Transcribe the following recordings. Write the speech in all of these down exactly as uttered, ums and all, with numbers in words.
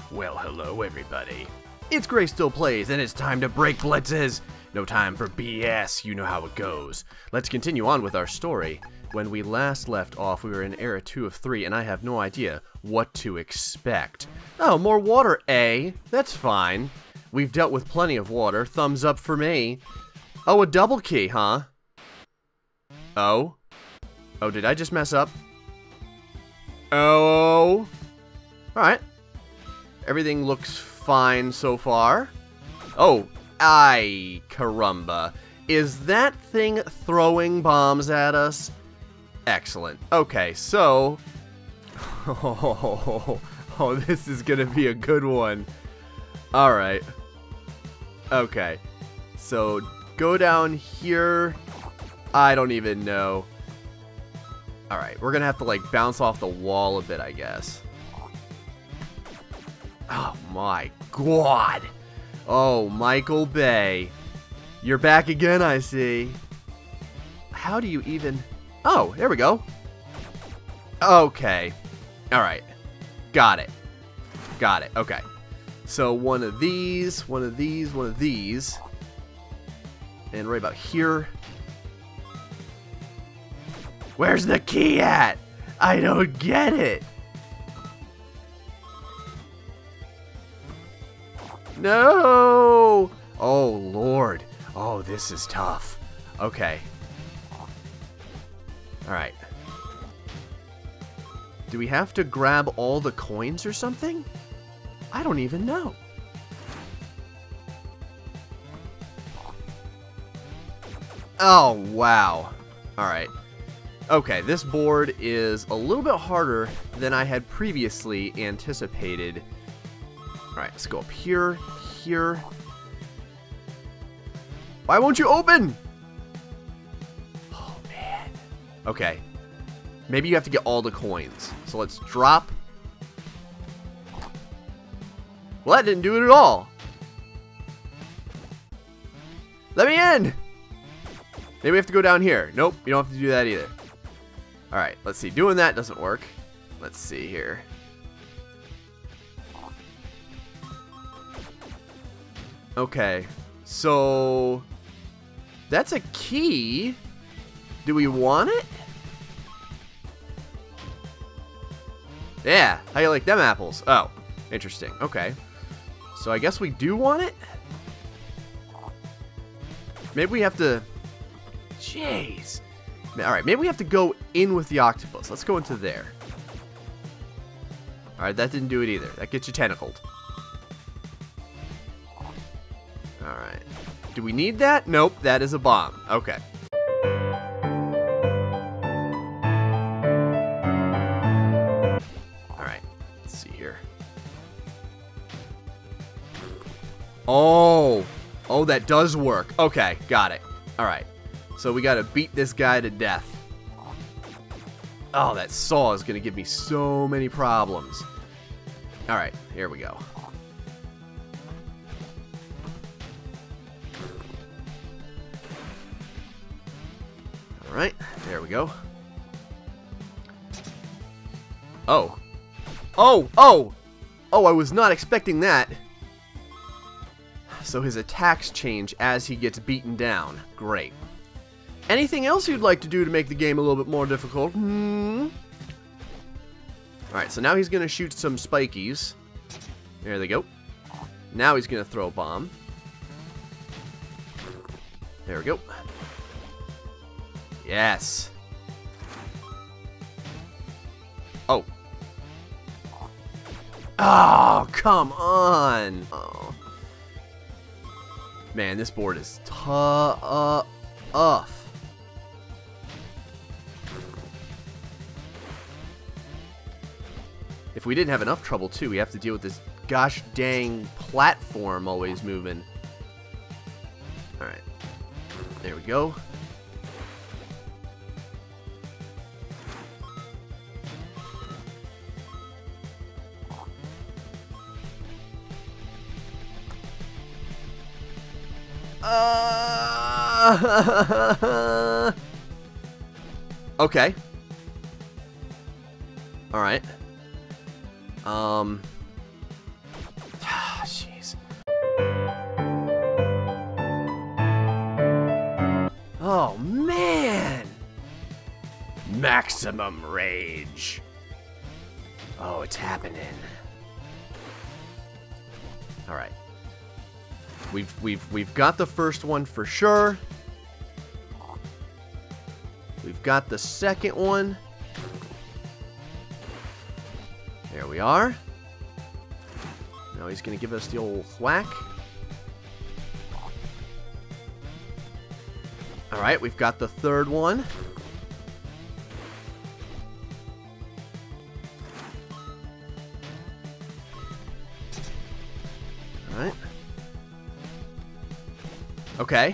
Well, hello everybody. It's GrayStillPlays, and it's time to break blitzes. No time for B S, you know how it goes. Let's continue on with our story. When we last left off, we were in era two of three, and I have no idea what to expect. Oh, more water, eh? That's fine. We've dealt with plenty of water. Thumbs up for me. Oh, a double key, huh? Oh? Oh, did I just mess up? Oh. Alright. Everything looks fine so far. Oh, ay, caramba. Is that thing throwing bombs at us? Excellent. Okay, so... Oh, oh, this is gonna be a good one. Alright. Okay. So, go down here. I don't even know. Alright, we're gonna have to, like, bounce off the wall a bit, I guess. Oh, my God. Oh, Michael Bay. You're back again, I see. How do you even... Oh, there we go. Okay. Alright. Got it. Got it. Okay. So, one of these, one of these, one of these. And right about here. Where's the key at? I don't get it. No! Oh, Lord. Oh, this is tough. Okay. Alright. Do we have to grab all the coins or something? I don't even know. Oh, wow. Alright. Okay, this board is a little bit harder than I had previously anticipated. Alright, let's go up here, here. Why won't you open? Oh, man. Okay. Maybe you have to get all the coins. So let's drop. Well, that didn't do it at all. Let me in. Maybe we have to go down here. Nope, you don't have to do that either. Alright, let's see. Doing that doesn't work. Let's see here. Okay, so that's a key. Do we want it? Yeah, how you like them apples? Oh, interesting. Okay, so I guess we do want it. Maybe we have to... Jeez. Alright, maybe we have to go in with the octopus. Let's go into there. Alright, that didn't do it either. That gets you tentacled. Alright. Do we need that? Nope, that is a bomb. Okay. Alright, let's see here. Oh! Oh, that does work. Okay, got it. Alright. So we gotta beat this guy to death. Oh, that saw is gonna give me so many problems. Alright, here we go. Alright, there we go. Oh. Oh, oh! Oh, I was not expecting that. So his attacks change as he gets beaten down. Great. Anything else you'd like to do to make the game a little bit more difficult? Hmm? Alright, so now he's going to shoot some spikies. There they go. Now he's going to throw a bomb. There we go. Yes. Oh. Oh, come on. Oh. Man, this board is tough. If we didn't have enough trouble, too, we have to deal with this gosh dang platform always moving. Alright. There we go. Uh, okay. Alright. Um. Maximum rage. Oh, it's happening. All right. We've we've we've got the first one for sure. We've got the second one. There we are. Now he's gonna give us the old whack. All right, we've got the third one. All right. Okay.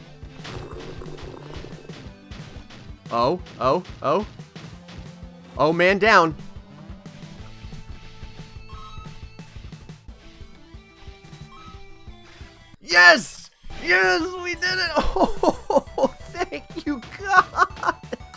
Oh, oh, oh. Oh, man down. Yes! Yes, we did it! Oh, thank you, God!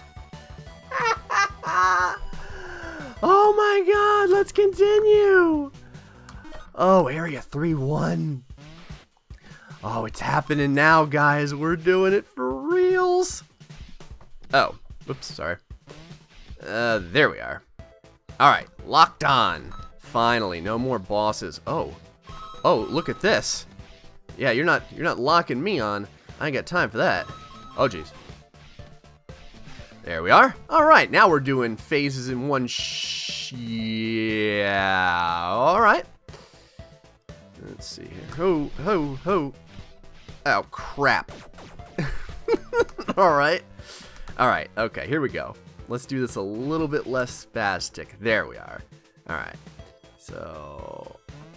Oh my God, let's continue! Oh, area three one. Oh, it's happening now, guys. We're doing it for reals. Oh, oops, sorry. Uh, there we are. Alright, locked on. Finally, no more bosses. Oh. Oh, look at this. Yeah, you're not you're not locking me on. I ain't got time for that. Oh jeez. There we are. Alright, now we're doing phases in one sh yeah. Alright. Let's see here. Ho ho ho. Oh crap. Alright. Alright, okay, here we go. Let's do this a little bit less spastic. There we are. Alright. So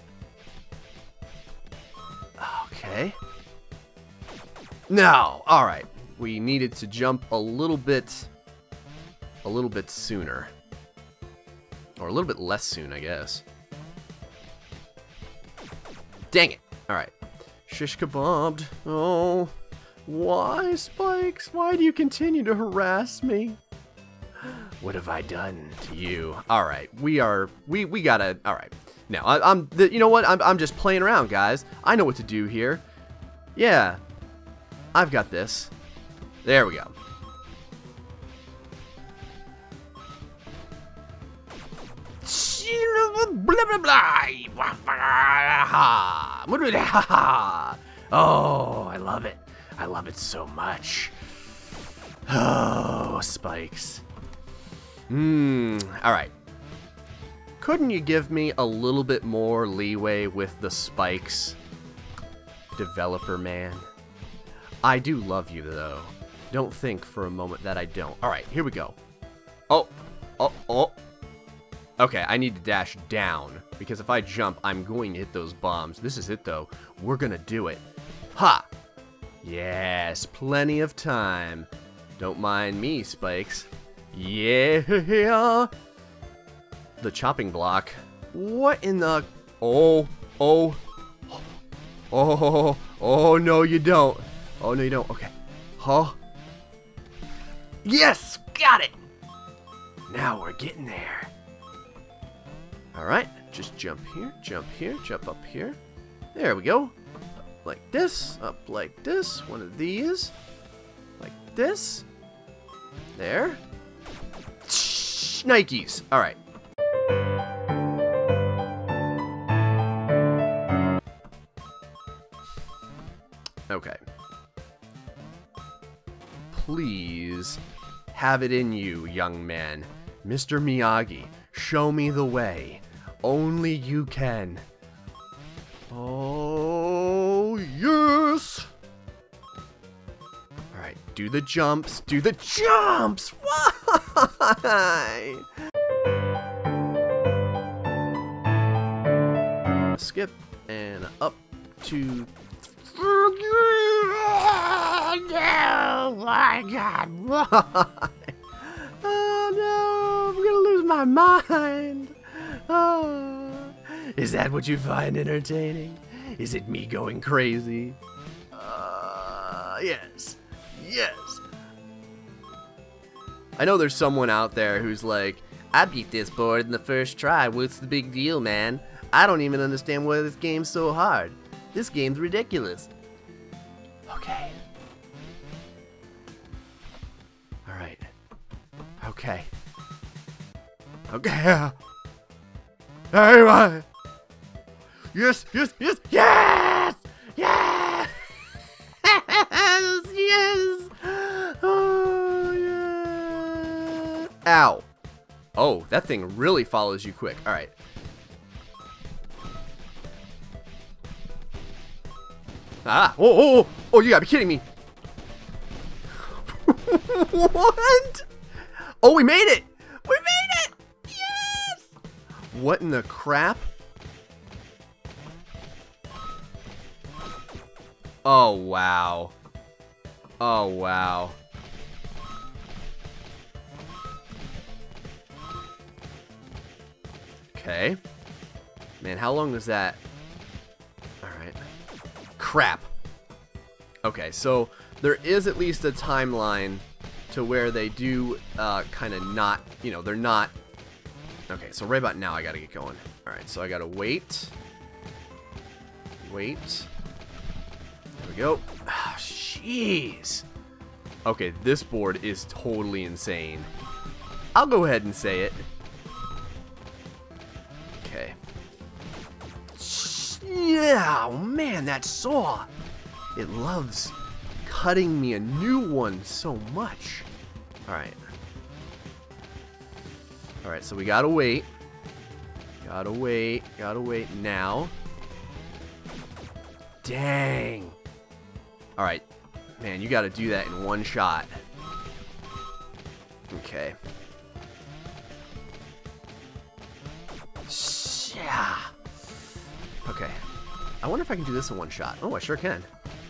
okay. No. All right. We needed to jump a little bit, a little bit sooner, or a little bit less soon, I guess. Dang it. All right. Shish kebabbed. Oh, why, Spikes? Why do you continue to harass me? What have I done to you? All right. We are. We we gotta. All right. No, I, I'm, the, you know what, I'm, I'm just playing around, guys. I know what to do here. Yeah, I've got this. There we go. Oh, I love it. I love it so much. Oh, Spikes. Hmm, all right. Couldn't you give me a little bit more leeway with the spikes, developer man? I do love you, though. Don't think for a moment that I don't. All right, here we go. Oh, oh, oh. Okay, I need to dash down, because if I jump, I'm going to hit those bombs. This is it, though. We're going to do it. Ha! Yes, plenty of time. Don't mind me, Spikes. Yeah! The chopping block. What in the... Oh, oh, oh, oh, no, you don't. Oh, no, you don't. Okay. Huh? Yes! Got it! Now we're getting there. Alright, just jump here, jump here, jump up here. There we go. Up like this, up like this. One of these. Like this. There. Nikes. Alright. Okay. Please have it in you, young man. Mister Miyagi, show me the way. Only you can. Oh, yes! Alright, do the jumps. Do the jumps! Why? Skip and up to... Oh my God! Why? Oh no! I'm gonna lose my mind. Oh, is that what you find entertaining? Is it me going crazy? Uh, yes, yes. I know there's someone out there who's like, I beat this board in the first try. What's the big deal, man? I don't even understand why this game's so hard. This game's ridiculous. Okay. Alright. Okay. Okay. Everyone. Yes, yes, yes, yes! Yes! Yes! Oh, yeah! Ow. Oh, that thing really follows you quick. All right. Ah! Oh, oh, oh! Oh, you gotta be kidding me! What? Oh, we made it! We made it! Yes! What in the crap? Oh, wow. Oh, wow. Okay. Man, how long is that? Alright. Crap. Okay, so there is at least a timeline to where they do uh, kind of not, you know, they're not. Okay, so right about now I gotta get going. Alright, so I gotta wait. Wait. There we go. Oh, jeez. Okay, this board is totally insane. I'll go ahead and say it. Okay. Yeah, oh man, that saw. It loves cutting me a new one so much. Alright. Alright, so we gotta wait. Gotta wait. Gotta wait now. Dang. Alright. Man, you gotta do that in one shot. Okay. Yeah. Okay. I wonder if I can do this in one shot. Oh, I sure can.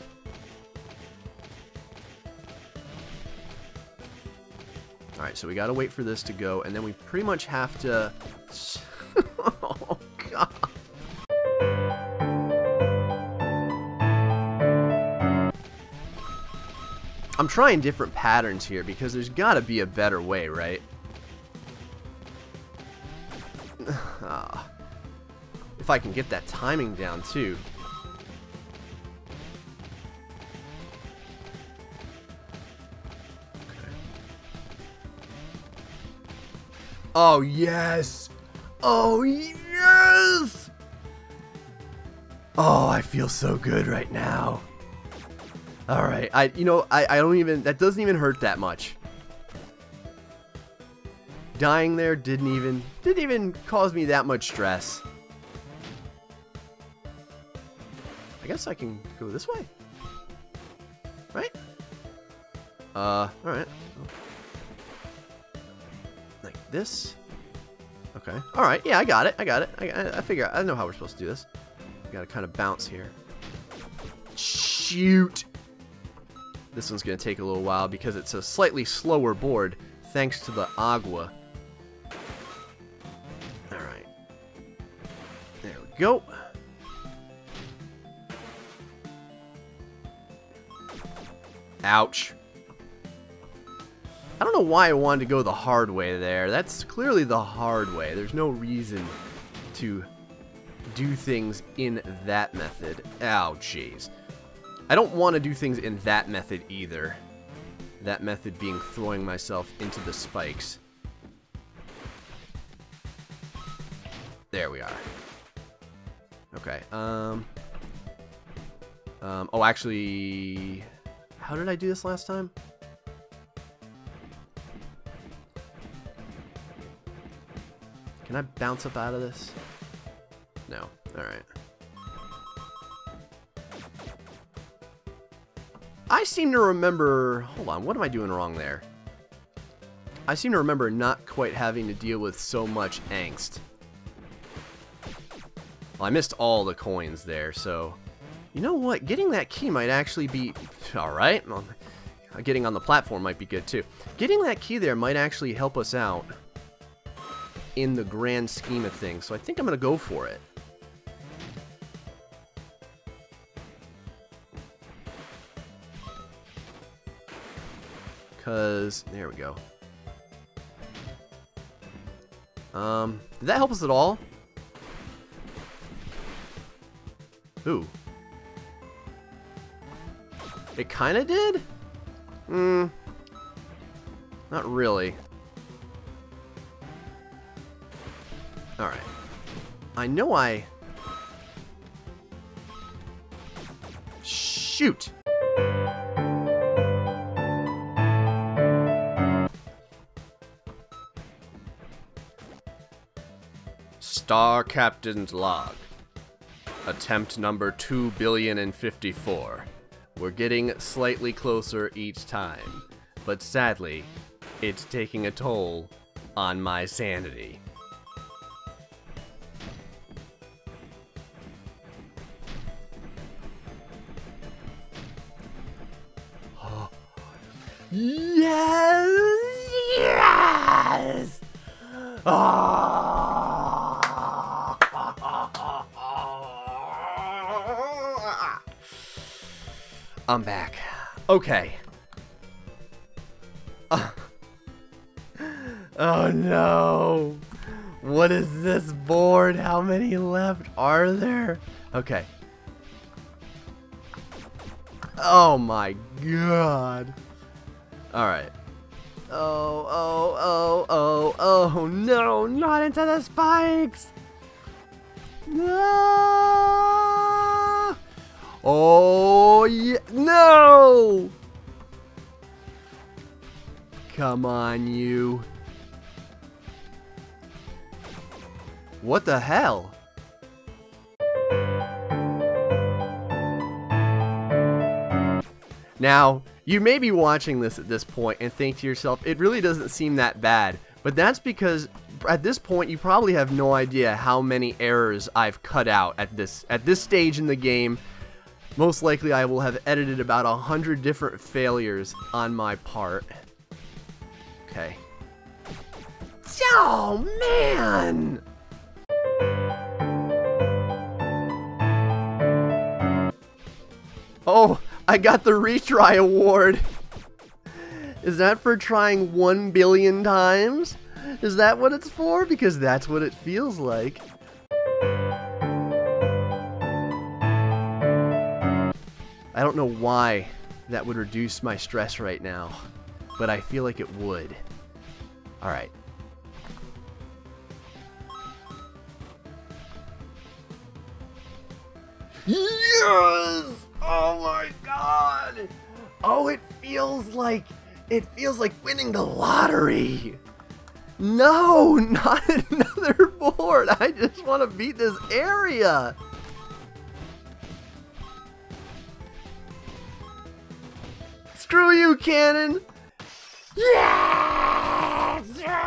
Alright, so we gotta wait for this to go, and then we pretty much have to... Oh, God. I'm trying different patterns here, because there's gotta be a better way, right? Ah. If I can get that timing down, too. Oh, yes! Oh, yes! Oh, I feel so good right now. Alright, I, you know, I, I don't even, that doesn't even hurt that much. Dying there didn't even, didn't even cause me that much stress. I guess I can go this way. Right? Uh, alright. Like this. Okay. Alright, yeah, I got it. I got it. I, I, I figure, I know how we're supposed to do this. Gotta kind of bounce here. Shoot! This one's gonna take a little while because it's a slightly slower board thanks to the agua. Alright. There we go. Ouch. I don't know why I wanted to go the hard way there. That's clearly the hard way. There's no reason to do things in that method. Ow, jeez. I don't want to do things in that method either. That method being throwing myself into the spikes. There we are. Okay, um... Um, oh, actually... How did I do this last time? Can I bounce up out of this? No. Alright. I seem to remember... Hold on, what am I doing wrong there? I seem to remember not quite having to deal with so much angst. Well, I missed all the coins there, so... You know what? Getting that key might actually be... Alright. Well, getting on the platform might be good, too. Getting that key there might actually help us out in the grand scheme of things, so I think I'm going to go for it. Because... There we go. Um, did that help us at all? Ooh. It kind of did? Hmm. Not really. Alright. I know I... Shoot! Star Captain's Log. Attempt number two billion and fifty-four. We're getting slightly closer each time, but sadly, it's taking a toll on my sanity. Yes! Yes! Oh! I'm back. Okay. Uh, oh no! What is this board? How many left are there? Okay. Oh my god. Alright. Oh, oh, oh, oh, oh, no, not into the spikes! No! Oh, yeah, no! Come on, you. What the hell? Now, you may be watching this at this point and think to yourself, it really doesn't seem that bad. But that's because at this point, you probably have no idea how many errors I've cut out at this at this stage in the game. Most likely, I will have edited about a hundred different failures on my part. Okay. Oh, man! Oh, I got the retry award. Is that for trying one billion times? Is that what it's for? Because that's what it feels like. I don't know why that would reduce my stress right now, but I feel like it would. Alright. Yes! Oh my god! Oh, it feels like, it feels like winning the lottery! No, not another board! I just want to beat this area! Screw you, cannon! Yes!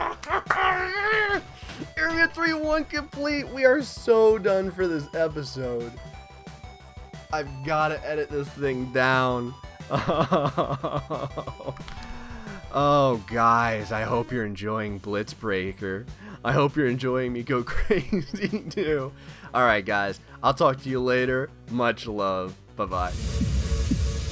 Area three one complete! We are so done for this episode. I've got to edit this thing down. Oh. Oh, guys, I hope you're enjoying Blitz Breaker. I hope you're enjoying me go crazy, too. Alright, guys, I'll talk to you later. Much love. Bye-bye.